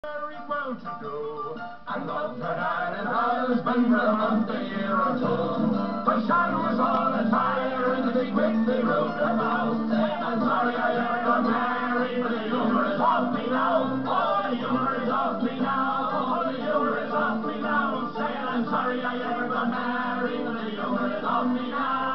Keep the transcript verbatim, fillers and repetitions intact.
Very well to do. I loved her dad and husband for a month, a year or two. But Sean was all a tire and they quickly ruled about. Saying, I'm sorry I ever got married, but the humour is off me now. Oh, the humour is off me now. Oh, the humour is off me now. Saying, I'm sorry I ever got married, but the humour is off me now.